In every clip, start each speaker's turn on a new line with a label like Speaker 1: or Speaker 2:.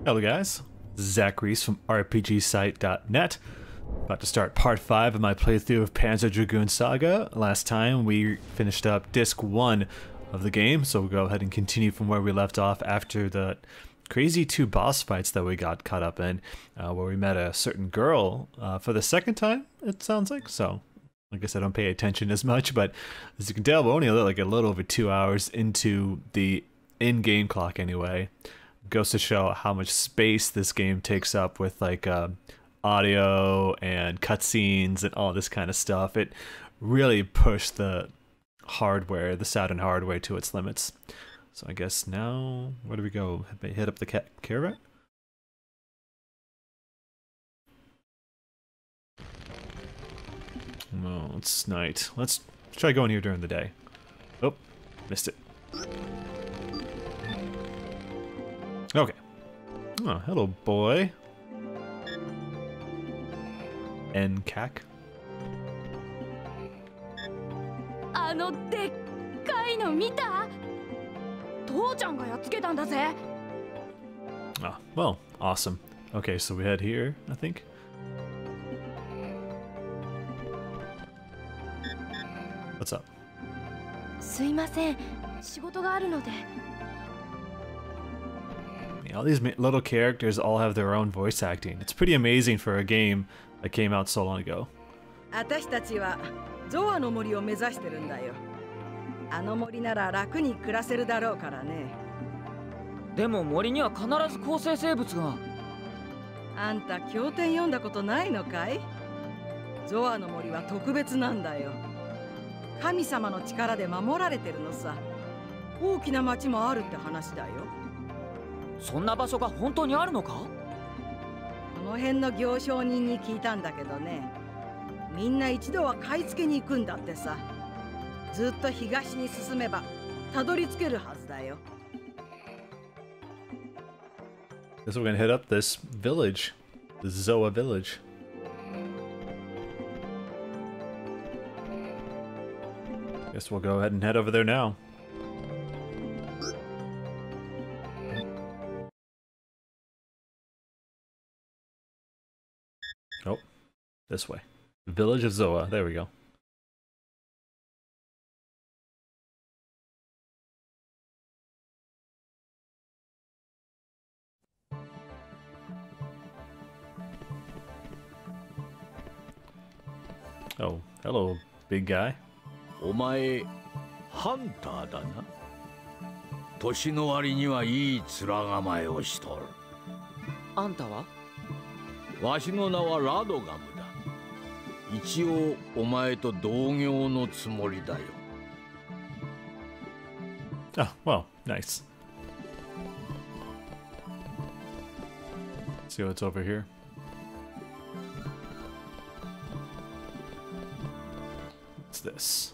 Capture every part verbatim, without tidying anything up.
Speaker 1: Hello guys, Zack from R P G site dot net. About to start part five of my playthrough of Panzer Dragoon Saga. Last time we finished up disc one of the game, so we'll go ahead and continue from where we left off after the crazy two boss fights that we got caught up in, uh, where we met a certain girl uh, for the second time, it sounds like. So I guess I don't pay attention as much, but as you can tell, we're only like a little over two hours into the in-game clock anyway. Goes to show how much space this game takes up with like uh, audio and cutscenes and all this kind of stuff. It really pushed the hardware, the Saturn hardware, to its limits. So I guess now, where do we go? Hit up the ca caravan? Oh, it's night. Let's try going here during the day. Oh, missed it. Okay. Oh, hello, boy. N C A C.
Speaker 2: あのでっかいの見た？父ちゃんがやっつけたんだぜ。
Speaker 1: Ah, well, awesome. Okay, so we head here, I think. What's up?
Speaker 2: すいません、仕事があるので。
Speaker 1: All these little characters all have their own voice acting. It's pretty amazing for a game that came out so long ago.
Speaker 3: 私たちはゾアの森を目指してるんだよ。あの森なら楽に暮らせるだろうからね。
Speaker 4: でも森には必ず構成生物が。
Speaker 3: あんた経典読んだことないのかい？ゾアの森は特別なんだよ。神様の力で守られてるのさ。大きな町もあるって話だよ。
Speaker 4: そんな場所が本当にあるのか？こ
Speaker 3: の辺の行商人に聞いたんだけどね、みんな一度は買い付けに行くんだってさ。ずっと東に進めばたどり着けるはずだよ。
Speaker 1: Guess we're gonna hit up this village, the Zoa village. Guess we'll go ahead and head over there now. Oh, this way. Village of Zoa. There we go. Oh, hello, big guy.
Speaker 5: お前、ハンターだな。年の割にはいい面構えをしとる。
Speaker 4: あんたは？
Speaker 5: わしの名はラドガムだ。一応お前と同業のつもりだよ。
Speaker 1: Oh, well, nice. See what's over here. What's this?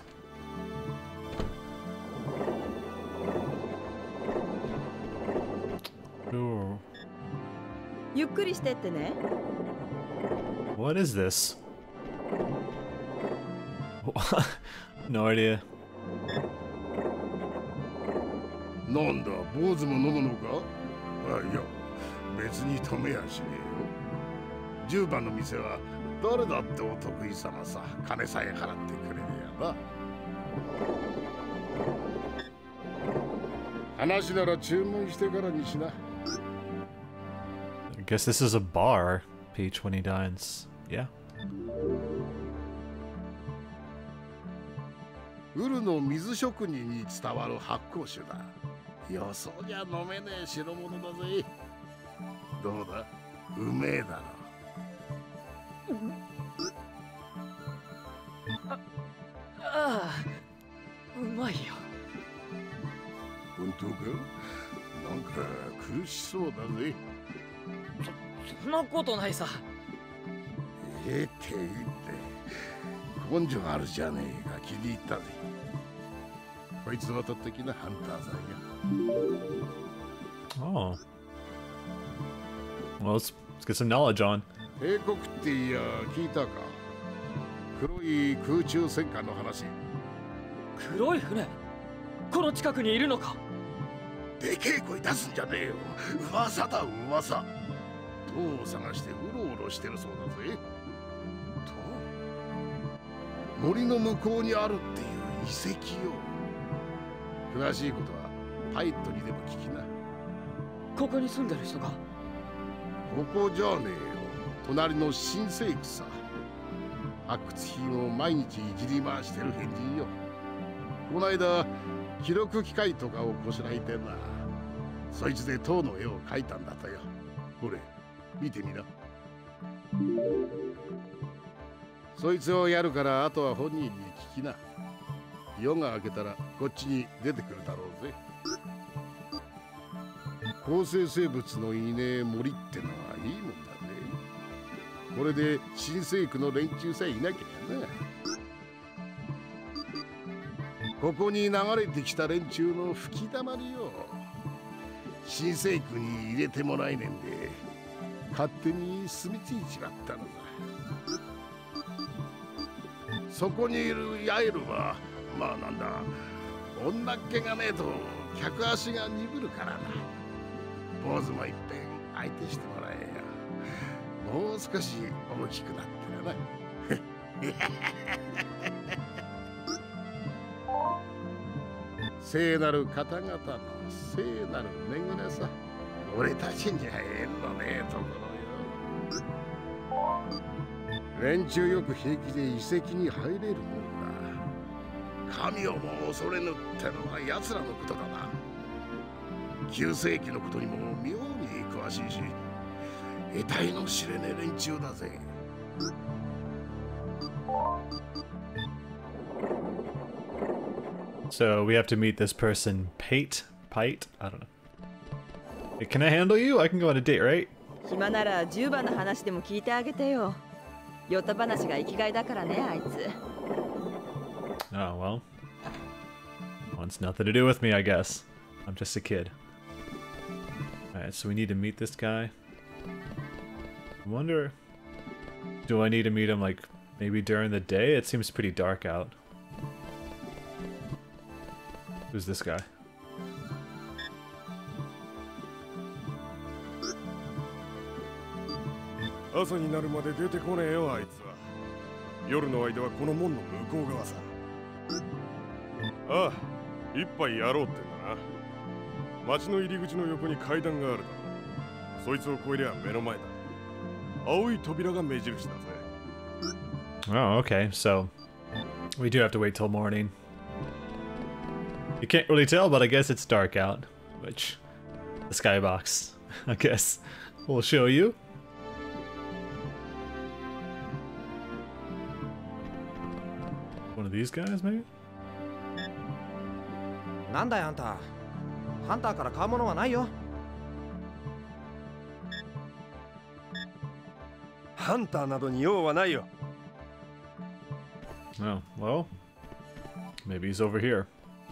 Speaker 1: Ooh.
Speaker 3: ゆっくりしてってね。
Speaker 1: What is this? No idea.
Speaker 6: なんだ、坊主も飲むのか？あ、いや、別に止めやしねえよ。じゅうばんの店は誰だってお得意様さ。金さえ払ってくれねえやな。話なら注文してからにしな。
Speaker 1: I guess this is a bar. Page when he dines. Yeah.
Speaker 6: ウルの水職人に伝わる発酵酒だ。予想じゃ飲めねえ代物だぜ。どうだ？うめえだろ。
Speaker 4: あ、ああ、うまいよ。
Speaker 6: 本当か？なんか苦しそうだぜ。
Speaker 4: そんなことないさ。
Speaker 6: ええって言って根性あるじゃねえか。気に入ったぜ。こいつはと的なハンターさんや。
Speaker 1: Oh. Well, let's, let's get some knowledge on.
Speaker 6: 帝国っていや聞いたか？黒い空中戦艦の話。
Speaker 4: 黒い船？この近くにいるのか？
Speaker 6: でけえ声出すんじゃねえよ。噂だ噂。塔を探してうろうろしてるそうだぜ。塔？森の向こうにあるっていう遺跡よ。詳しいことはパイットにでも聞きな。
Speaker 4: ここに住んでる人が？
Speaker 6: ここじゃねえよ。隣の新世紀さ。発掘品を毎日いじり回してる変人よ。この間記録機械とかをこしらえてな。そいつで塔の絵を描いたんだとよ。ほれ見てみな。そいつをやるからあとは本人に聞きな。夜が明けたらこっちに出てくるだろうぜ。構成生物のいねえ森ってのはいいもんだね。これで新世紀の連中さえいなきゃな。ここに流れてきた連中の吹き溜まりよ。新世紀に入れてもらえねんで勝手に住み着いちまったのだ。そこにいるヤエルはまあなんだ、女っ気がねえと客足が鈍るからな。坊主もいっぺん相手してもらえよ。もう少し大きくなってらな。聖なる方々の聖なる恵みさ。俺たちには縁のねえところよ。連中よく平気で遺跡に入れるもんだ。神をも恐れぬってのは奴らのことだな。旧世紀のことにも妙に詳しいし、得体の知れねえ連中だぜ。
Speaker 1: So we have to meet this person, Pate? Pite? I don't know. Hey, can I handle you? I can go on a date, right?
Speaker 3: 暇ならじゅうばんの話でも聞いてあげてよ。ヨタ話が生きがいだからね、あいつ。
Speaker 1: Oh, well. Wants nothing to do with me, I guess. I'm just a kid. Alright, so we need to meet this guy. I wonder... Do I need to meet him, like, maybe during the day? It seems pretty dark out. Who's this guy?
Speaker 7: 朝になるまで出てこねえよ、あいつは。夜の間はこの門の向こう側さ。ああ、一杯やろうってんだな。町の入り口の横に階段があるだろう。そいつを越えりゃ目の前だ。青い扉が目印だぜ。
Speaker 1: Oh, okay, so we do have to wait till morning. You can't really tell, but I guess it's dark out, which the skybox, I guess, will show you. One of these guys, maybe?
Speaker 8: なんだよあんた。ハンターから買うものはないよ。
Speaker 7: ハンターなどに用はないよ。
Speaker 1: Oh, well, maybe he's over here.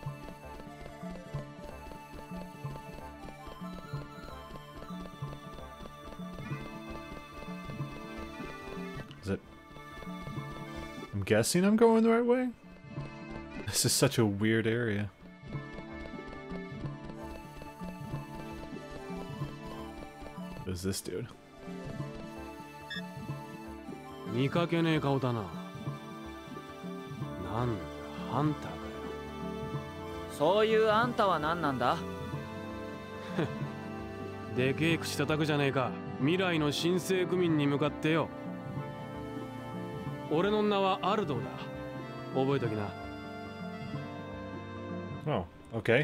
Speaker 1: Is it? I'm guessing I'm going the right way? This is such a weird area. Who's this dude?
Speaker 9: 見かけねえ顔だな。なんだ、ハンターかよ。
Speaker 4: そういうあんたは何なんだ？
Speaker 9: でけえ口叩くじゃねえか。未来の新生区民に向かってよ。俺の名はアルドだ。覚えときな。
Speaker 1: Oh, okay.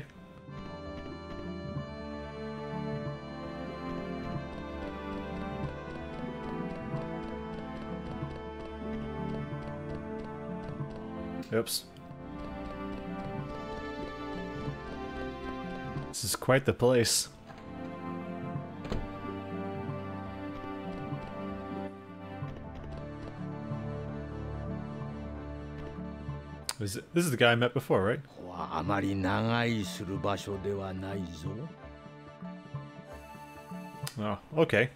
Speaker 1: Oops. This is quite the place. Is it, this is the guy I met before, right?
Speaker 5: あまり長居する場所ではないぞ。
Speaker 1: Oh, okay.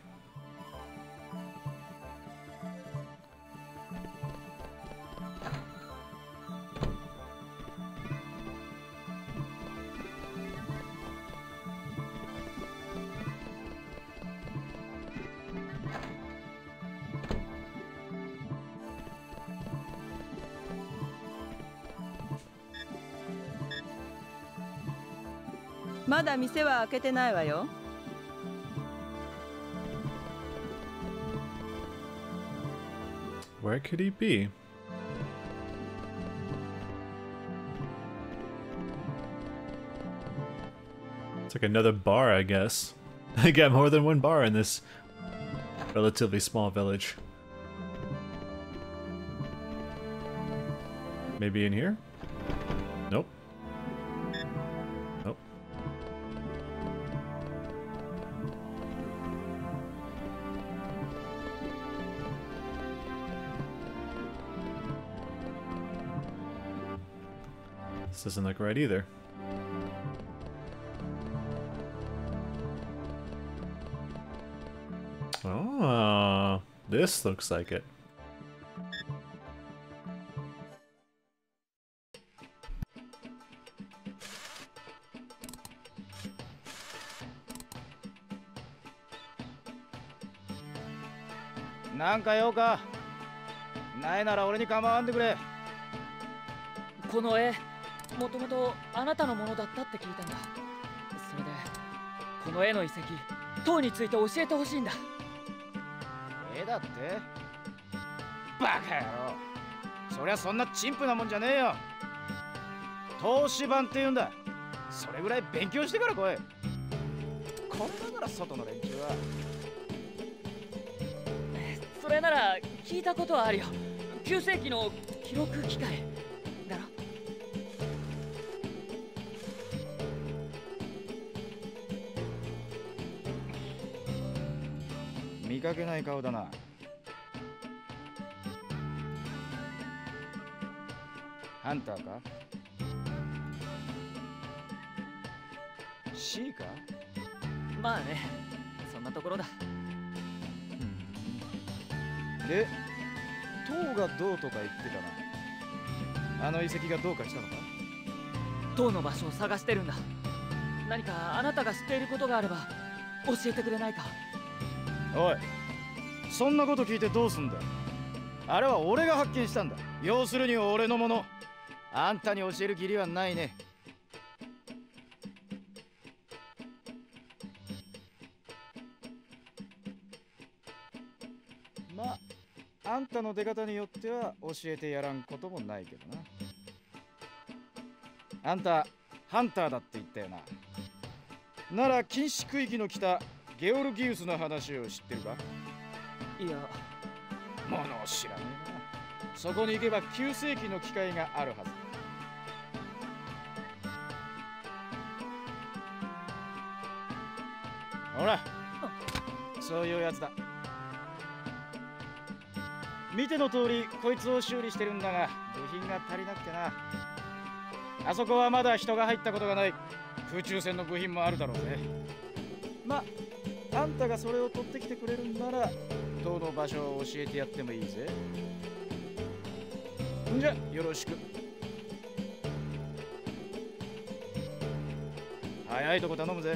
Speaker 3: まだ店は開けてないわよ。
Speaker 1: Where could he be? It's like another bar, I guess. I got more than one bar in this relatively small village. Maybe in here? Nope. Nope. This doesn't look right either. Oh, this looks like it.
Speaker 10: Nan ka yo ka? Nai nara ore ni kamawande kure.
Speaker 4: この絵、もともとあなたのものだったって聞いたんだ。それで、この絵の遺跡、塔について教えてほしいんだ。
Speaker 10: 絵だって？バカ野郎。そりゃそんな陳腐なもんじゃねえよ。投資版って言うんだ。それぐらい勉強してから来い。これだから外の連中は。
Speaker 4: それなら聞いたことはあるよ。きゅう世紀の記録機械だろ。
Speaker 10: 見かけない顔だな。ハンターか？ C か？
Speaker 4: まあね、そんなところだ。
Speaker 10: で、塔がどうとか言ってたな。あの遺跡がどうかしたのか？
Speaker 4: 塔の場所を探してるんだ。何かあなたが知っていることがあれば教えてくれないか？
Speaker 10: おい、そんなこと聞いてどうすんだよ。あれは俺が発見したんだ。要するに俺のもの。あんたに教える義理はないね。まあ、あんたの出方によっては教えてやらんこともないけどな。あんたハンターだって言ったよな。なら禁止区域の北ゲオルギウスの話を知ってるか？
Speaker 4: いや、
Speaker 10: ものを知らねえな。そこに行けばきゅう世紀の機械があるはず。ほら、そういうやつだ。見ての通りこいつを修理してるんだが部品が足りなくてな。あそこはまだ人が入ったことがない。空中戦の部品もあるだろうぜ。ま、あんたがそれを取ってきてくれるんなら塔の場所を教えてやってもいいぜ。んじゃよろしく。早いとこ頼むぜ。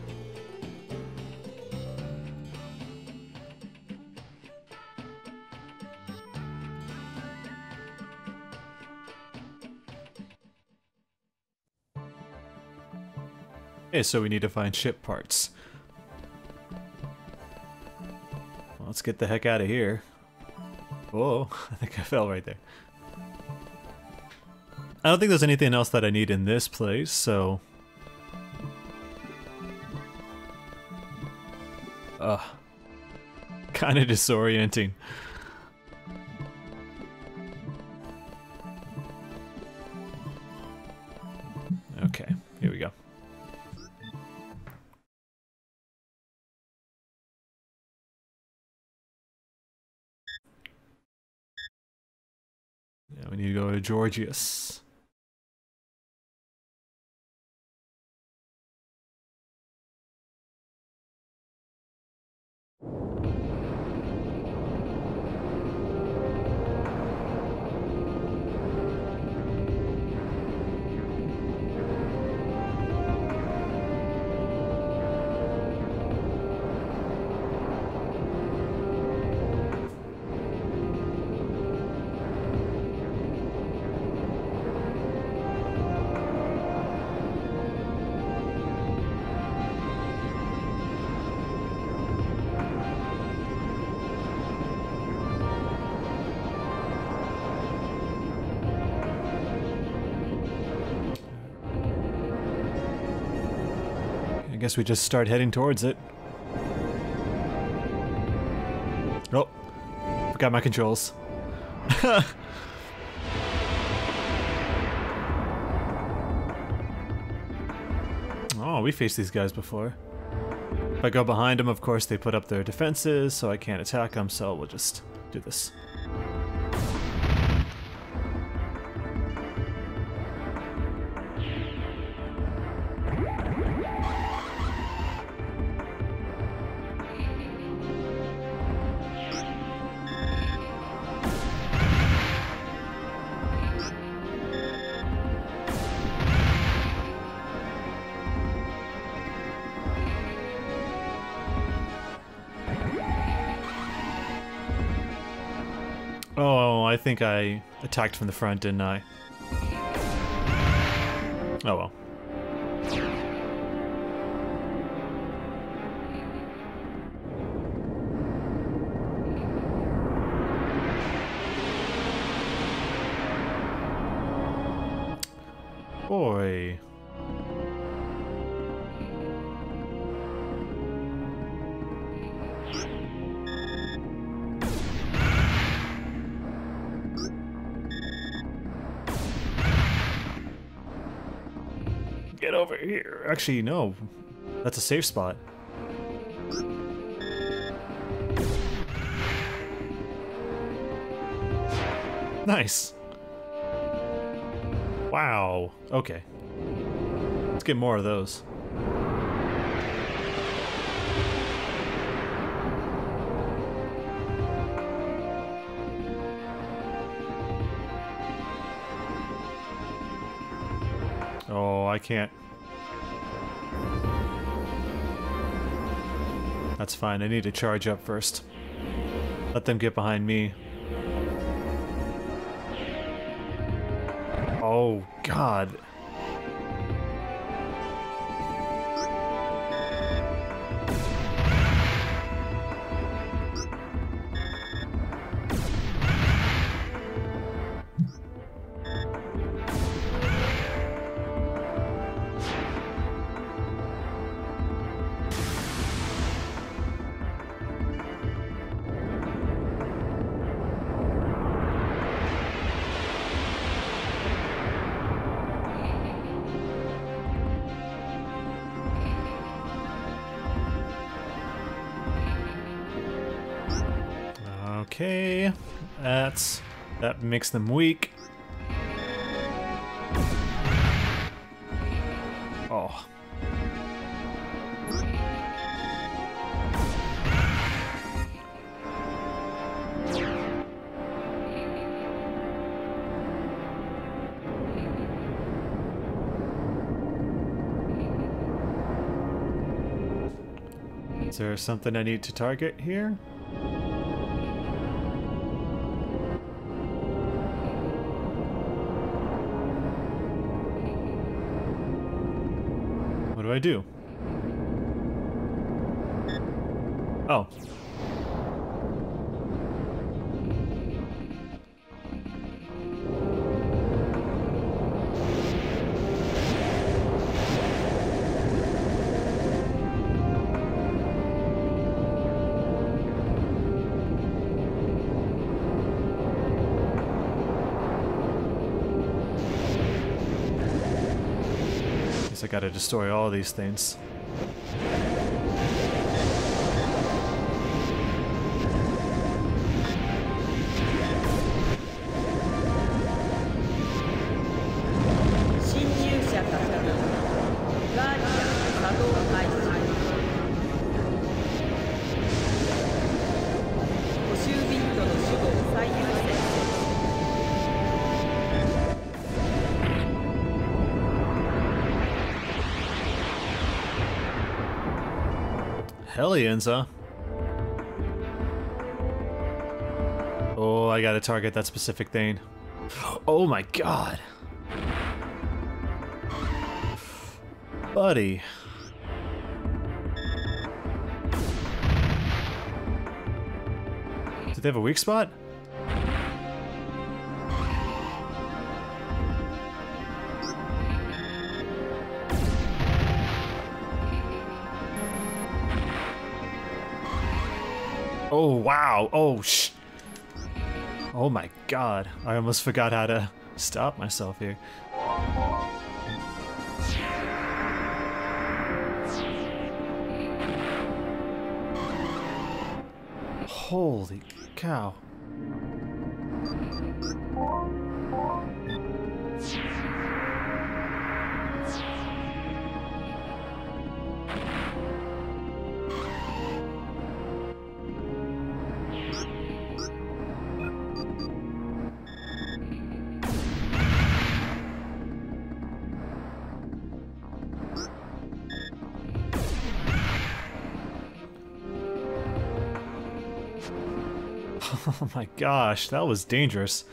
Speaker 1: Okay, so we need to find ship parts. Well, let's get the heck out of here. Whoa, I think I fell right there. I don't think there's anything else that I need in this place, so... Ugh. Kinda disorienting. Okay, here we go. Yeah, we need to go to Georgius. guess we just start heading towards it. Oh, forgot my controls. Oh, we faced these guys before. If I go behind them, of course, they put up their defenses, so I can't attack them, so we'll just do this. Oh, I think I attacked from the front, didn't I? Oh well. Boy. Get over here. Actually, no. That's a safe spot. Nice. Wow. Okay. Let's get more of those. Oh, I can't. That's fine. I need to charge up first. Let them get behind me. Oh, God. Okay, that's that makes them weak. Oh. Is there something I need to target here? What do I do? Oh. I gotta destroy all these things. Hellions, huh? Oh, I gotta target that specific thing. Oh my god. Buddy. Do they have a weak spot? Oh, wow. Oh, sh... Oh my god. I almost forgot how to stop myself here. Holy cow. Oh my gosh, that was dangerous.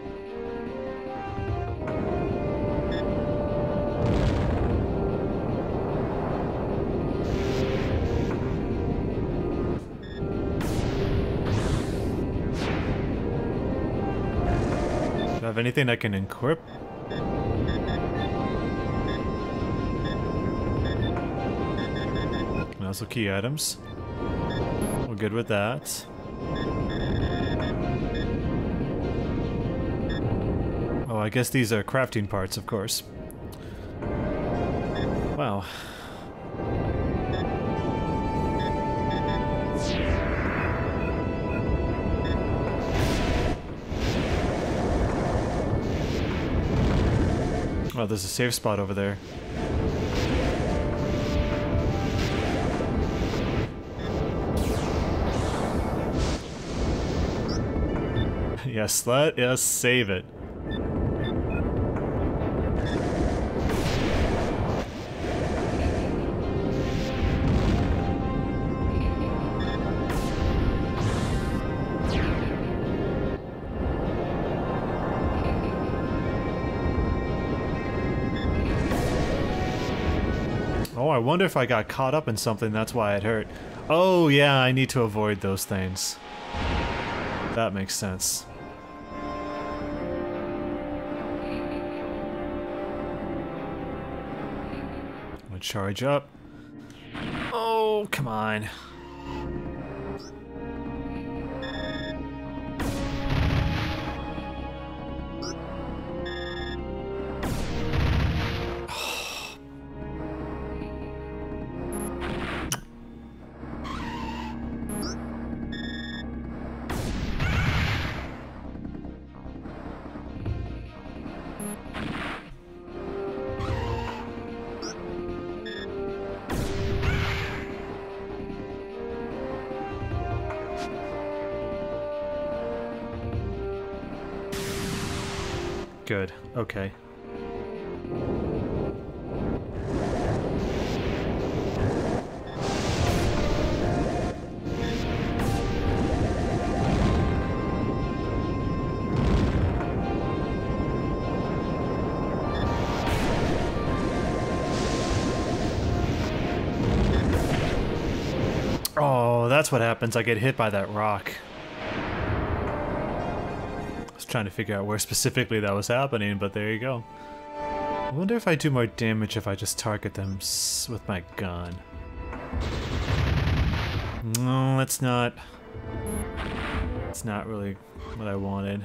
Speaker 1: Do I have anything I can equip? And also key items. We're good with that. Oh, I guess these are crafting parts, of course. Wow. Oh, there's a safe spot over there. Yes, let us save it. Oh, I wonder if I got caught up in something, that's why it hurt. Oh yeah, I need to avoid those things. That makes sense. I'm gonna charge up. Oh, come on. Good. Okay. Oh, that's what happens. I get hit by that rock. Trying to figure out where specifically that was happening, but there you go. I wonder if I do more damage if I just target them s with my gun. No, that's not... It's not really what I wanted.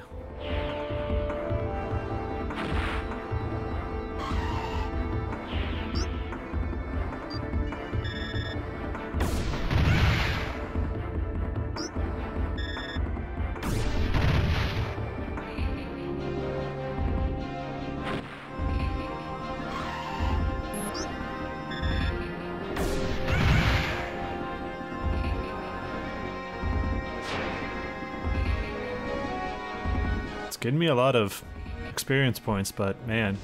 Speaker 1: Getting me a lot of experience points, but man.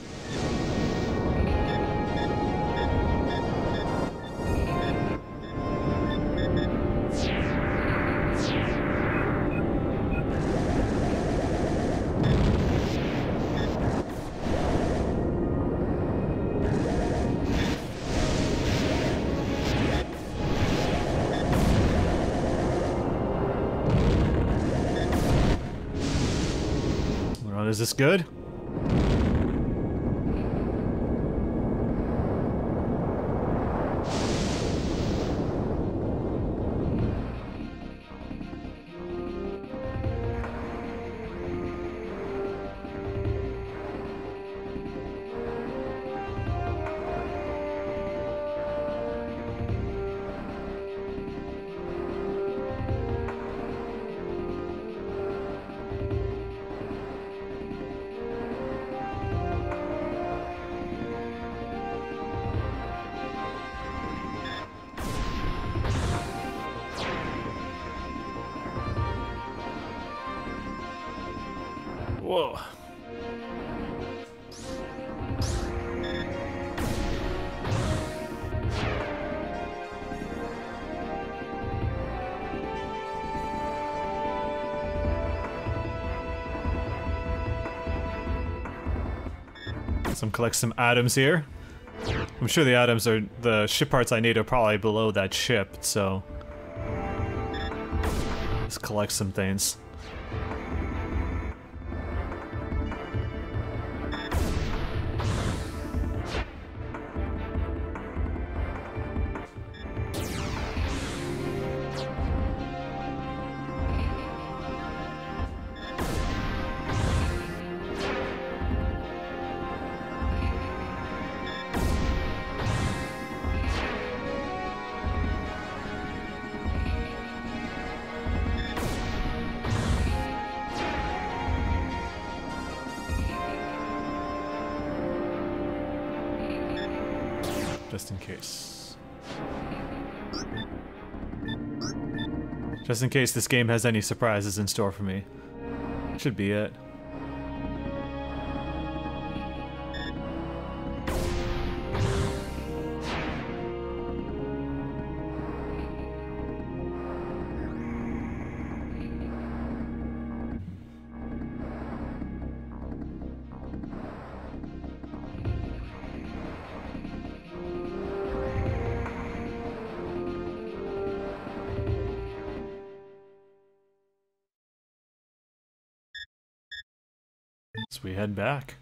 Speaker 1: Is this good? Whoa. Some collect some items here. I'm sure the items are the ship parts I need are probably below that ship, so let's collect some things. Just in case. Just in case this game has any surprises in store for me. Should be it. So we head back.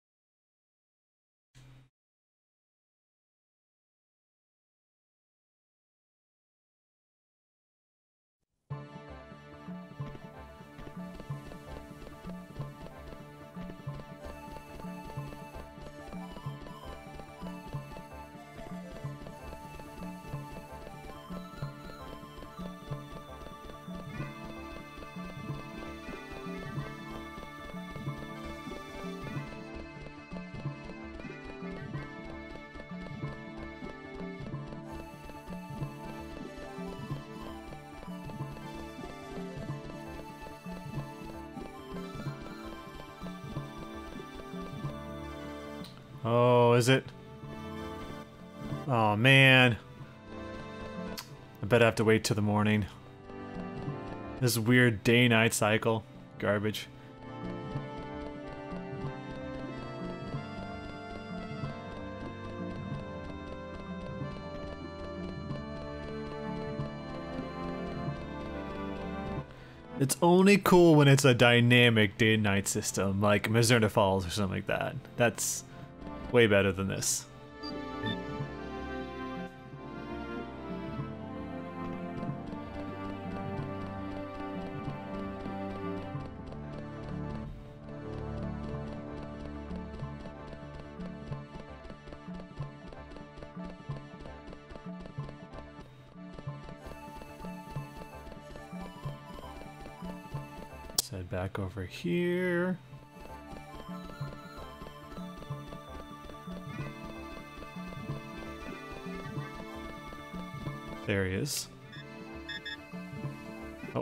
Speaker 1: Oh, is it? Oh, man. I bet I have to wait till the morning. This weird day-night cycle. Garbage. It's only cool when it's a dynamic day-night system, like Mizurna Falls or something like that. That's way better than this. Let's head back over here. There he is. Oh.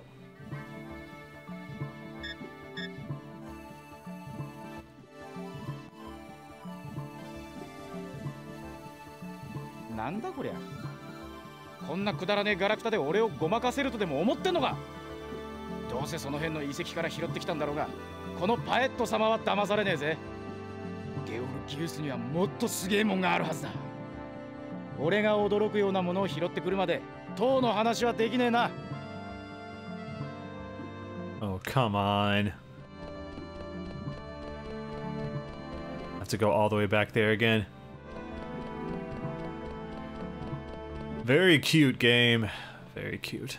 Speaker 10: なんだこりゃ。こんなくだらねえガラクタで俺をごまかせるとでも思ってんのか。どうせその辺の遺跡から拾ってきたんだろうが、このパエット様は騙されねえぜ。ゲオルギウスにはもっとすげえもんがあるはずだ。俺が驚くようなものを拾ってくるまで当の話はできねえな。
Speaker 1: Oh, come on. Have to go all the way back there again. Very cute game. Very cute.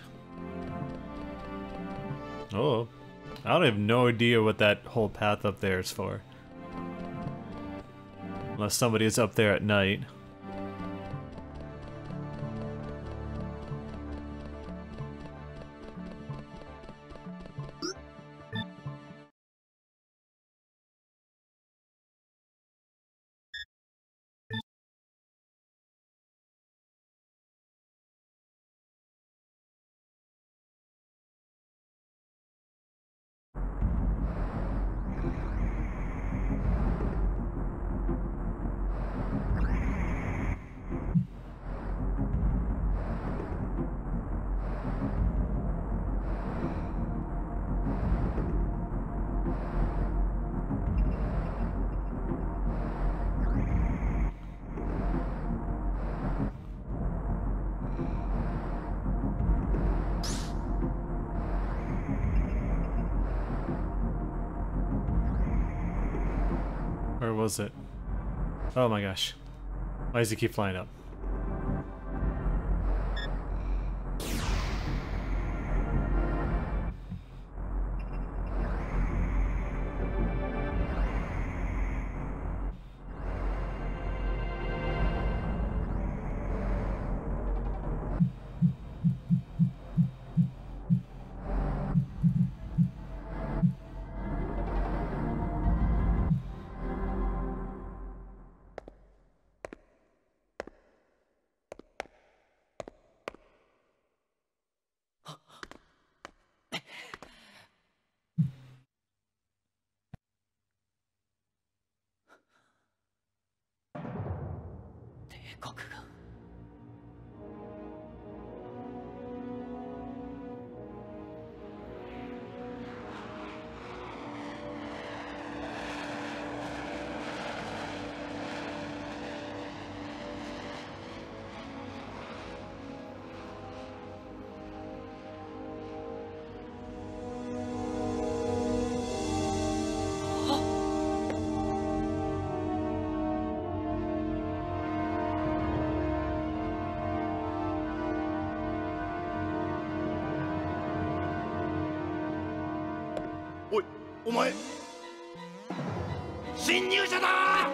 Speaker 1: Oh, I don't have no idea what that whole path up there is for. Unless somebody is up there at night. Or was it? Oh my gosh. Why does he keep flying up?
Speaker 6: おい、お前侵入者だ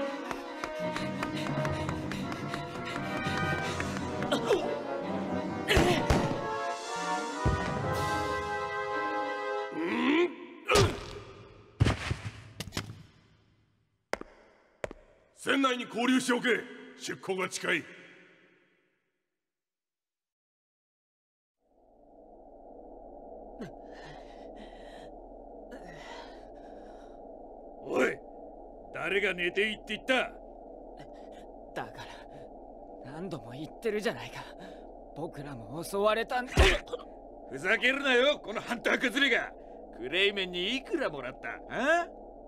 Speaker 6: 船内に交流しておけ。出港が近い。
Speaker 5: おい、誰が寝ていいって言った？
Speaker 4: だから何度も言ってるじゃないか。僕らも襲われたんだ。
Speaker 5: ふざけるなよ、このハンター崩れが。クレイメンにいくらもらった？あ？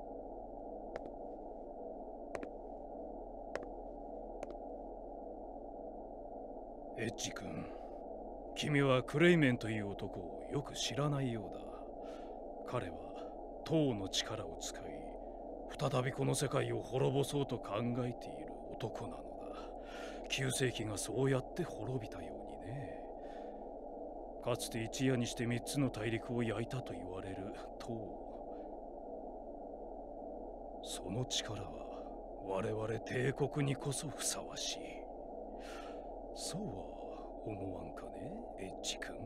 Speaker 11: エッジ君、君はクレイメンという男をよく知らないようだ。彼は塔の力を使い、再びこの世界を滅ぼそうと考えている男なのだ。旧世紀がそうやって滅びたようにね。かつて一夜にして三つの大陸を焼いたと言われる塔。その力は我々帝国にこそふさわしい。そうは思わんかね、エッジ君。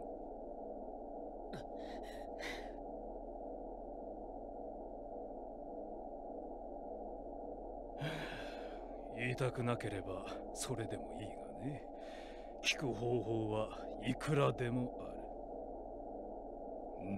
Speaker 11: 言いたくなければそれでもいいがね。聞く方法はいくらでもある。うん。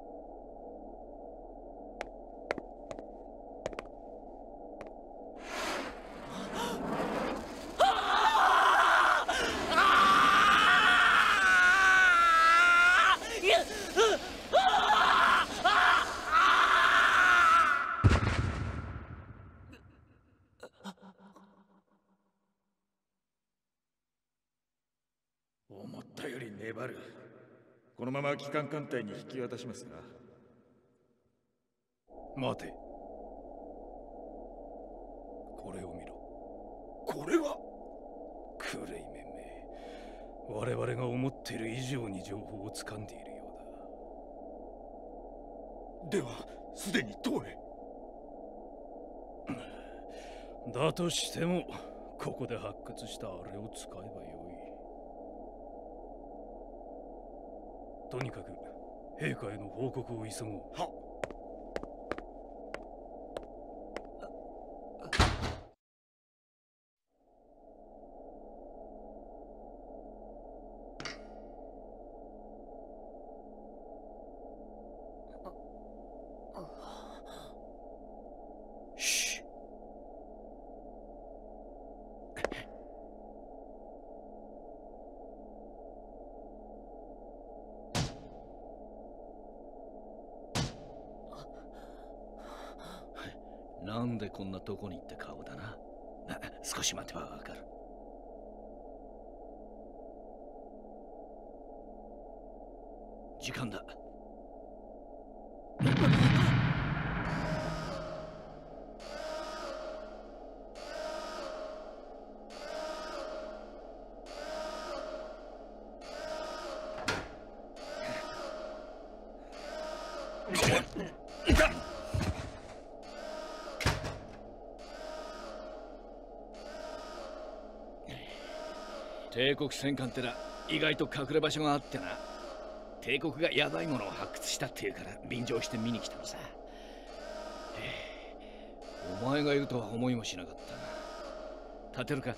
Speaker 5: 思ったより粘る。このまま機関艦隊に引き渡しますが。
Speaker 11: 待て。これを見ろ。
Speaker 5: これは
Speaker 11: クレイメンめ。我々が思っている以上に情報を掴んでいるよ
Speaker 5: うだ。では、すでに塔へ。
Speaker 11: だとしても、ここで発掘したあれを使えばよい。とにかく陛下への報告を急ごう。はっ。
Speaker 5: なんでこんなとこにって顔だな。少し待てばわかる。時間だ。 帝国戦艦ってな、意外と隠れ場所があってな。帝国がヤバいものを発掘したっていうから便乗して見に来たのさ。お前がいるとは思いもしなかったな。立てるか？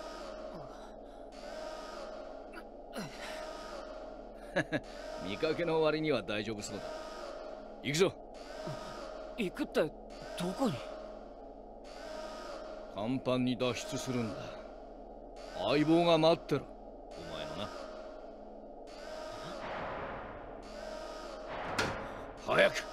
Speaker 5: 見かけの割には大丈夫そうだ。行くぞ。
Speaker 4: 行くってどこに？
Speaker 5: 甲板に脱出するんだ。相棒が待ってる。お前のな。早く。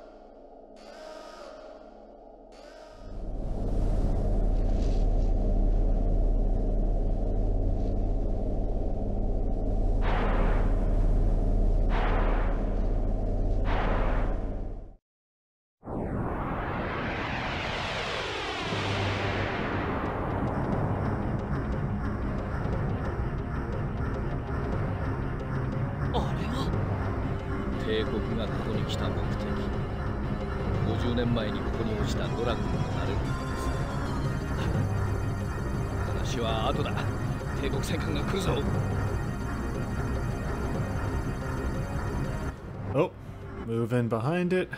Speaker 5: 帝国がここに来た目的、ごじゅうねんまえにここに落ちたドラゴンがなれるんです。話は後だ。帝国戦艦が来るぞ。
Speaker 1: Oh, move in behind it.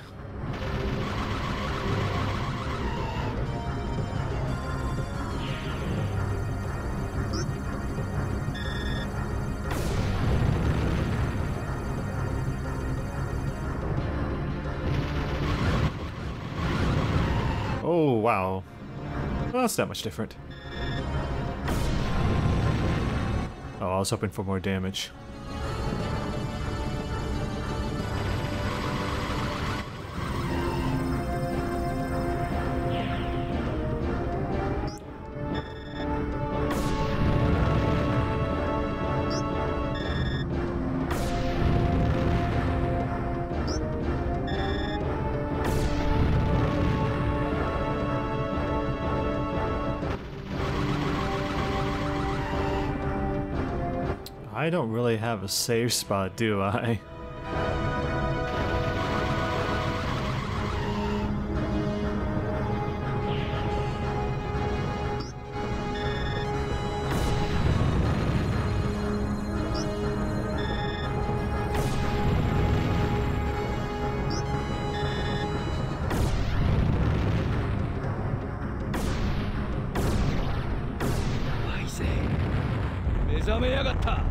Speaker 1: Oh, wow. Well, that's not much different. Oh, I was hoping for more damage. I don't really have a safe spot, do I?
Speaker 5: Mezame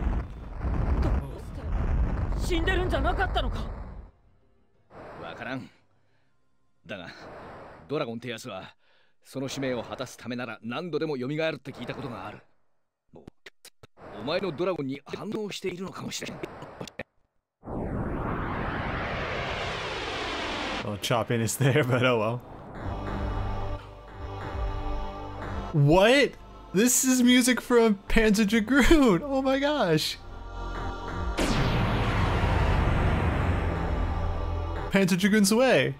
Speaker 4: 死んでるんじゃなかったのか。
Speaker 5: わからん。だがドラゴンってやつはその使命を果たすためなら何度でも蘇るって聞いたことがある。お前のドラゴンに反応しているのかもしれん。
Speaker 1: Well, chopping is there, but oh well. What? This is music from Panzer Dragoon! Oh my gosh! Panzer Dragoon's away!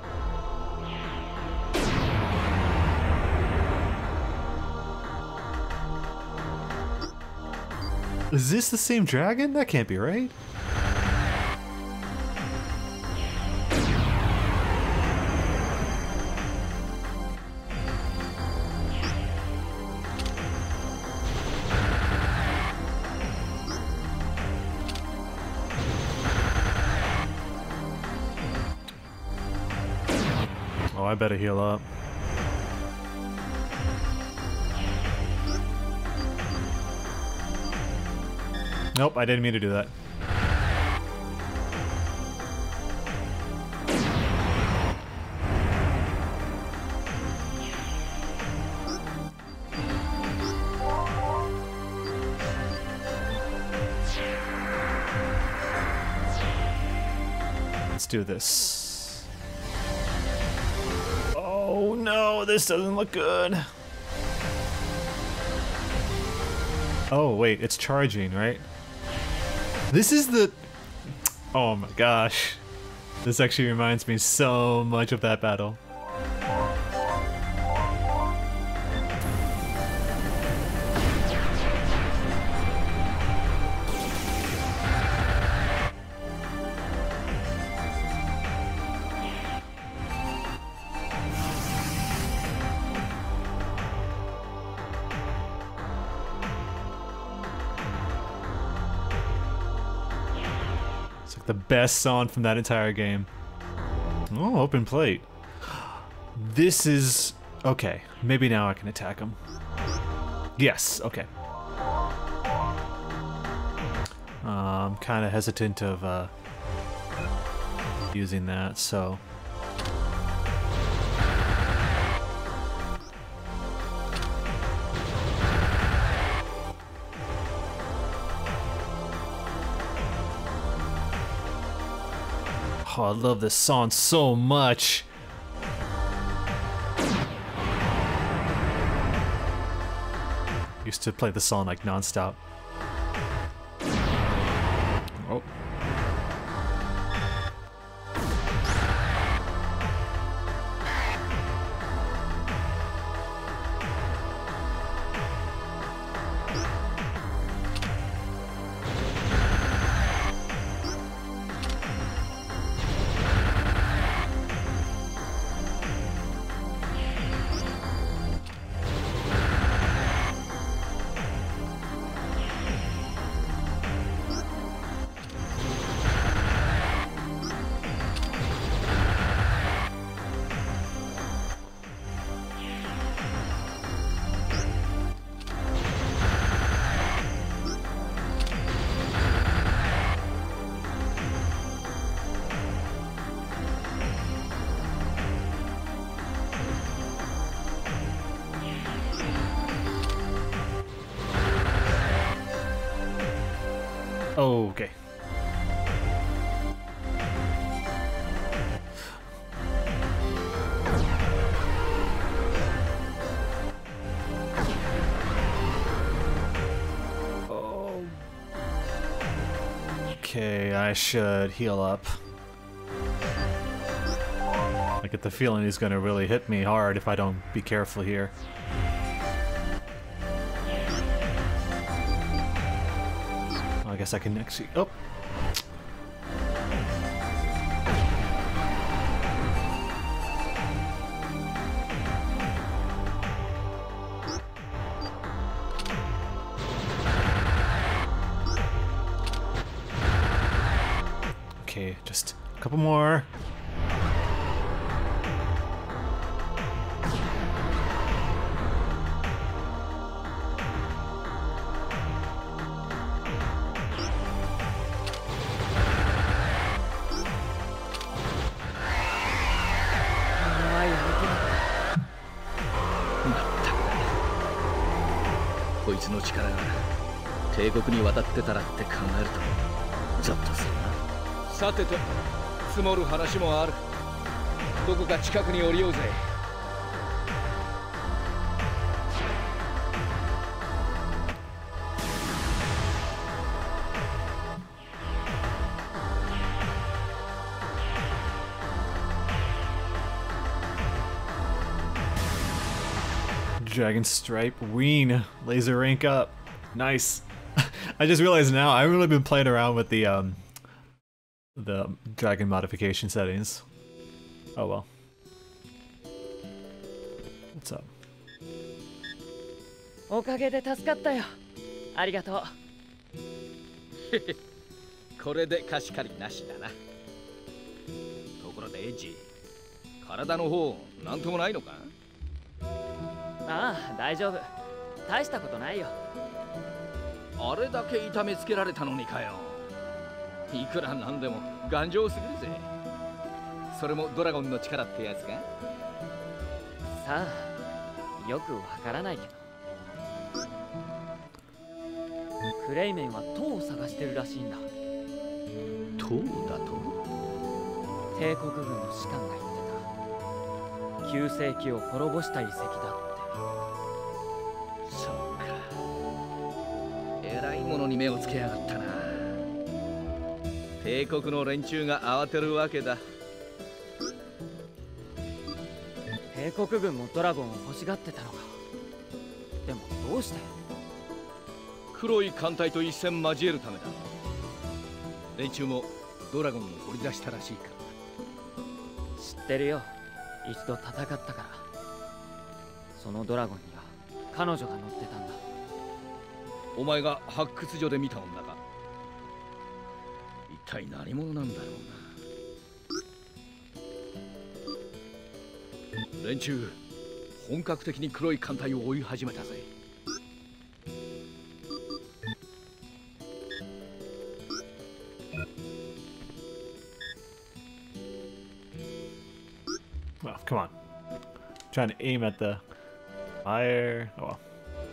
Speaker 1: Is this the same dragon? That can't be right. Oh, I better heal up. Nope, I didn't mean to do that. Let's do this. Oh no, this doesn't look good. Oh wait, it's charging, right? This is the... Oh my gosh. This actually reminds me so much of that battle. It's like the best song from that entire game. Oh, open plate. This is... okay, maybe now I can attack him. Yes, okay. Uh, I'm kind of hesitant of uh, using that, so... Oh, I love this song so much. Used to play the song like non-stop. Oh. Okay. Oh. Okay, I should heal up. I get the feeling he's gonna really hit me hard if I don't be careful here. I guess I can actually... oh! Okay, just a couple more.
Speaker 5: こいつの力が帝国に渡ってたらって考えるとゾッとするな。さてと積もる話もある。どこか近くに降りようぜ。
Speaker 1: Dragon Stripe Ween laser rank up. Nice. I just realized now I've really been playing around with the um the dragon modification settings. Oh well. What's up?
Speaker 4: おかげで助かったよ。ありがとう。
Speaker 5: これで貸し借りなしだな。ところでエッジ、体の方なんともないのか？
Speaker 4: ああ、大丈夫。大したことないよ。
Speaker 5: あれだけ痛めつけられたのにかよ。いくらなんでも頑丈すぎるぜ。それもドラゴンの力ってやつか？
Speaker 4: さあ、よくわからないけど。クレイメンは塔を探してるらしいんだ。
Speaker 5: 塔だと？
Speaker 4: 帝国軍の士官が言ってた。旧世紀を滅ぼした遺跡だって。
Speaker 5: そうか。えらいものに目をつけやがったな。帝国の連中が慌てるわけだ。
Speaker 4: 帝国軍もドラゴンを欲しがってたのか。でもどうして？
Speaker 5: 黒い艦隊と一戦交えるためだ。連中もドラゴンを掘り出したらしいから。
Speaker 4: 知ってるよ。一度戦ったから。そのドラゴンには彼女が乗ってたんだ。
Speaker 5: お前が発掘所で見た女か？一体何者なんだろうな。連中、本格的に黒い艦隊を追い始めたぜ。
Speaker 1: Well, come on. Trying to aim at the fire. Oh well.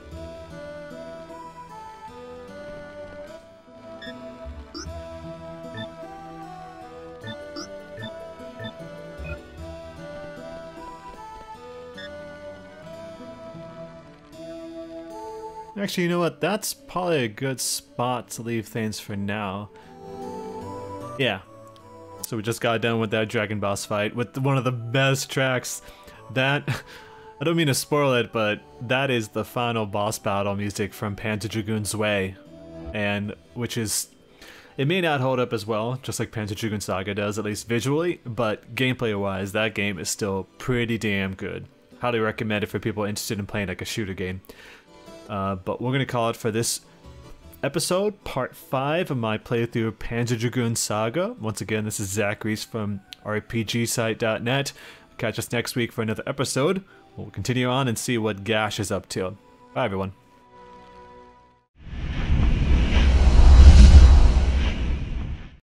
Speaker 1: Actually, you know what? That's probably a good spot to leave things for now. Yeah. So we just got done with that dragon boss fight with one of the best tracks. That, I don't mean to spoil it, but that is the final boss battle music from Panzer Dragoon Saga, and which is, it may not hold up as well, just like Panzer Dragoon Saga does, at least visually, but gameplay-wise, that game is still pretty damn good. Highly recommend it for people interested in playing like a shooter game. Uh, but we're gonna call it for this episode, part five of my playthrough of Panzer Dragoon Saga. Once again, this is Zack from R P G site dot net. Catch us next week for another episode. We'll continue on and see what Gash is up to. Bye, everyone.